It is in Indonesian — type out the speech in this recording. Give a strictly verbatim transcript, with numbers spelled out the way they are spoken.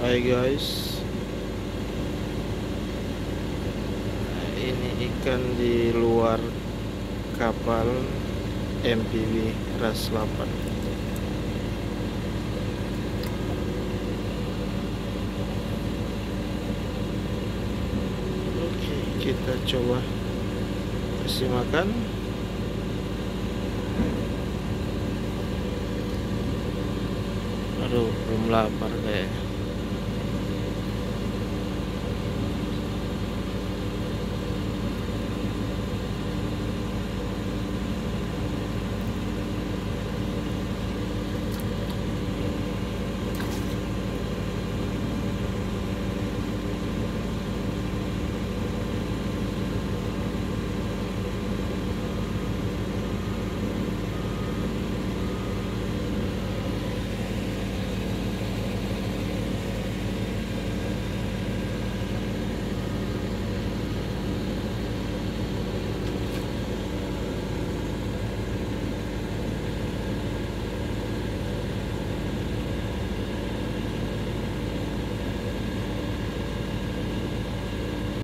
Hai guys, nah, ini ikan di luar kapal M P V Ras delapan. Oke, kita coba kasih makan. Aduh, belum lapar kayaknya.